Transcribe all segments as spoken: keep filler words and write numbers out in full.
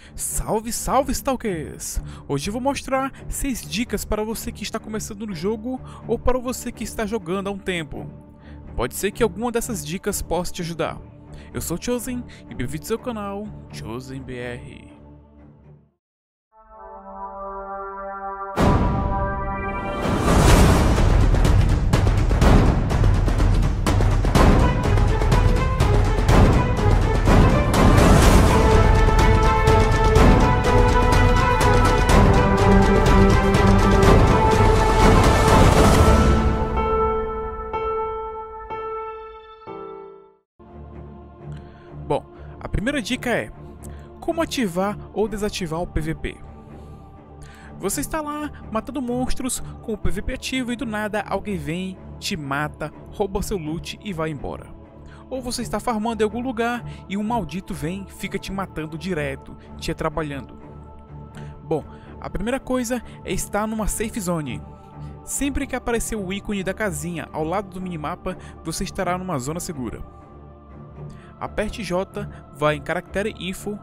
Salve, salve, Stalkers! Hoje eu vou mostrar seis dicas para você que está começando no jogo ou para você que está jogando há um tempo. Pode ser que alguma dessas dicas possa te ajudar. Eu sou Chosen e bem-vindo ao seu canal Chosen B R. Bom, a primeira dica é como ativar ou desativar o P V P. Você está lá matando monstros com o P V P ativo e do nada alguém vem, te mata, rouba seu loot e vai embora. Ou você está farmando em algum lugar e um maldito vem, fica te matando direto, te atrapalhando. Bom, a primeira coisa é estar numa safe zone. Sempre que aparecer o ícone da casinha ao lado do minimapa, você estará numa zona segura. Aperte J, vá em Caractere Info.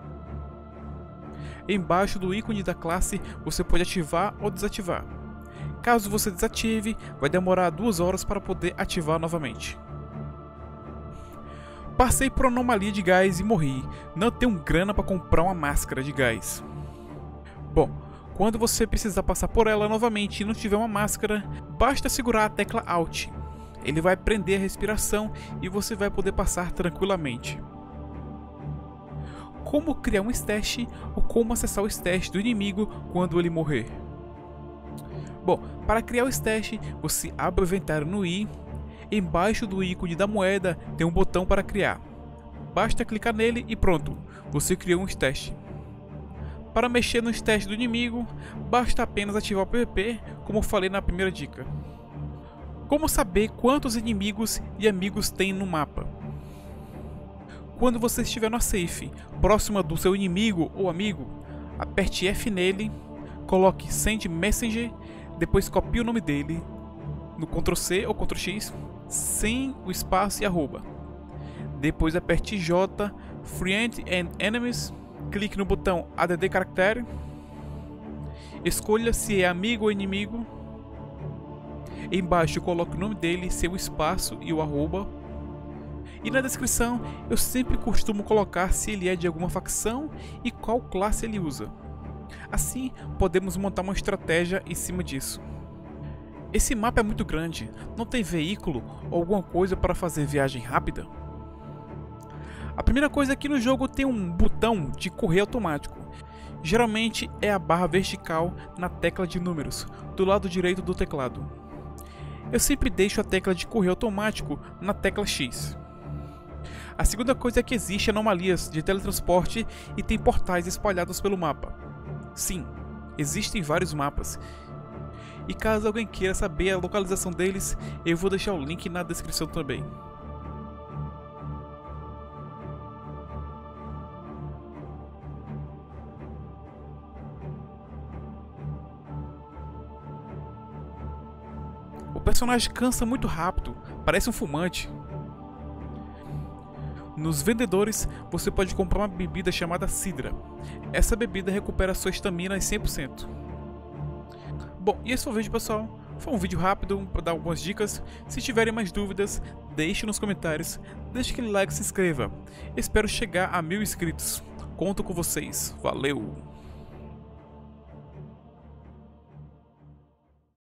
Embaixo do ícone da classe você pode ativar ou desativar. Caso você desative, vai demorar duas horas para poder ativar novamente. Passei por anomalia de gás e morri. Não tenho grana para comprar uma máscara de gás. Bom, quando você precisar passar por ela novamente e não tiver uma máscara, basta segurar a tecla Alt. Ele vai prender a respiração e você vai poder passar tranquilamente. Como criar um stash ou como acessar o stash do inimigo quando ele morrer? Bom, para criar o stash, você abre o inventário no I. Embaixo do ícone da moeda tem um botão para criar. Basta clicar nele e pronto, você criou um stash. Para mexer no stash do inimigo, basta apenas ativar o P V P, como eu falei na primeira dica. Como saber quantos inimigos e amigos tem no mapa? Quando você estiver na safe, próxima do seu inimigo ou amigo, aperte F nele, coloque Send Messenger, depois copie o nome dele no control C ou control X, sem o espaço e arroba. Depois aperte J, Friend and Enemies, clique no botão A D D Caractere, escolha se é amigo ou inimigo. Embaixo coloque o nome dele, seu espaço e o arroba. E na descrição eu sempre costumo colocar se ele é de alguma facção e qual classe ele usa. Assim podemos montar uma estratégia em cima disso. Esse mapa é muito grande, não tem veículo ou alguma coisa para fazer viagem rápida? A primeira coisa aqui no jogo tem um botão de correr automático. Geralmente é a barra vertical na tecla de números, do lado direito do teclado. Eu sempre deixo a tecla de correr automático na tecla X. A segunda coisa é que existe anomalias de teletransporte e tem portais espalhados pelo mapa. Sim, existem vários mapas. E caso alguém queira saber a localização deles, eu vou deixar o link na descrição também. O personagem cansa muito rápido, parece um fumante. Nos vendedores, você pode comprar uma bebida chamada Sidra. Essa bebida recupera sua estamina em cem por cento. Bom, e esse foi o vídeo, pessoal. Foi um vídeo rápido para dar algumas dicas. Se tiverem mais dúvidas, deixe nos comentários. Deixe aquele like e se inscreva. Espero chegar a mil inscritos. Conto com vocês. Valeu!